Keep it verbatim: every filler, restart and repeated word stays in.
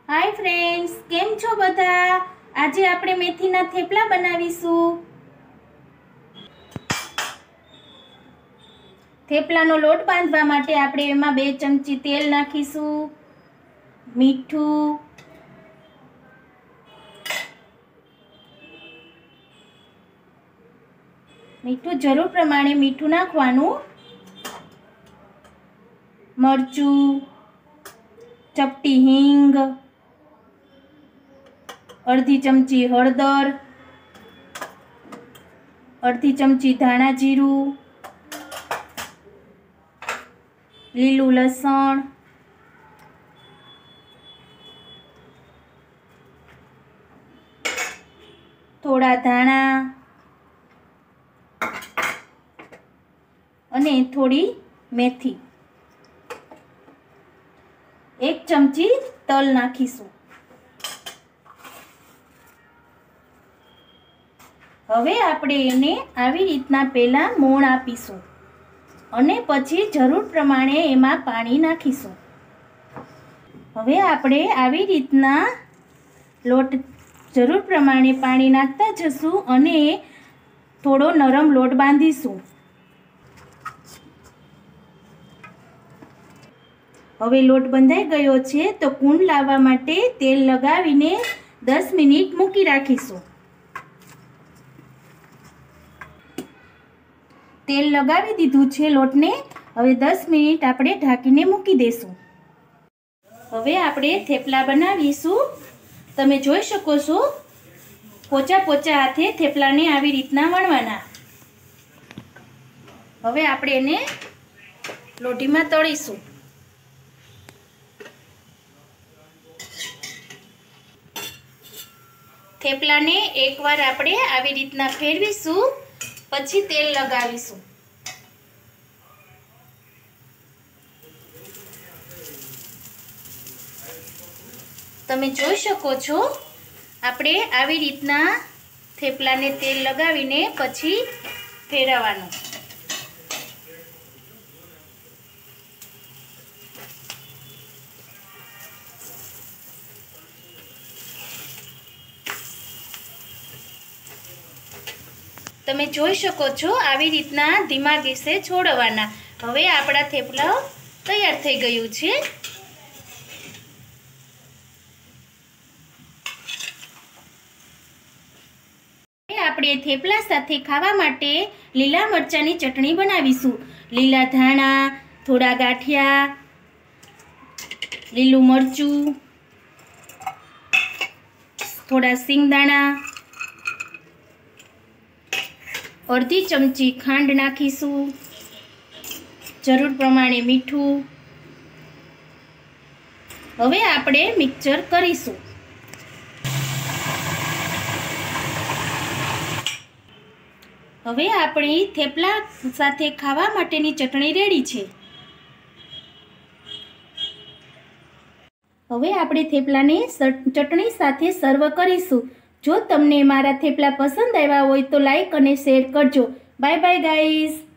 Hi friends, केम छो बधा। आज આપણે મેથીના થેપલા બનાવીશું। થેપલાનો લોટ બાંધવા માટે આપણે એમાં બે ચમચી તેલ નાખીશું, મીઠું, મીઠું જરૂર પ્રમાણે મીઠું નાખવાનું, મરચું, ચપટી હિંગ, अर्धी चमची हळदर, अर्धी चमची धाणा जीरु, लीलू लसण, थोड़ा धाणा अने थोड़ी मेथी, एक चमची तल नाखीशुं। હવે આપણે એને આવી રીતના પહેલા મોણ આપીશું અને પછી જરૂર પ્રમાણે એમાં પાણી નાખીશું। હવે આપણે આવી રીતના લોટ જરૂર પ્રમાણે પાણી નાખતા જશું અને થોડો નરમ લોટ બાંધીશું। હવે લોટ બંધાઈ ગયો છે તો કુંડ લાવવા માટે તેલ લગાવીને દસ મિનિટ મૂકી રાખીશું। तेल लगावी दीधुं छे लोटने। हवे दस मिनिट आपणे ढांकीने मूकी देशुं। हवे आपणे थेपला बनावीशुं। तमे जोई शको छो पोचा पोचा हाथे थेपलाने आवी रीतना वणवाना। हवे आपणे एने लोटीमां तळीशुं। थेपलाने एकवार आपणे आवी रीतना फेरवीशुं, પછી તેલ લગાવીશું। તમે જોઈ શકો છો આપણે આવી રીતના થેપલાને તેલ લગાવીને પછી ફેરવવાનું। તમે જોઈ શકો છો આવી રીતના ધીમા ગેસે છોડવાના। હવે આપણા થેપલા તૈયાર થઈ ગયું છે। આપણે થેપલા સાથે ખાવા માટે લીલા મરચાની ચટણી બનાવીશું। લીલા ધાણા, થોડા ગાંઠિયા, લીલું મરચું, થોડા સિંગદાણા, अर्धी चमची खांड नाखीशुं, जरूर प्रमाणे मीठुं। हवे आपणे मिक्सर करीशुं। हवे आपणी थेपला साथे खावा माटेनी चटणी रेडी छे। हवे आपणे थेपलाने चटणी साथे सर्व करीशुं। जो तमने मारा थेपला पसंद आव्या होय तो लाइक अने शेर करजो। Bye bye guys.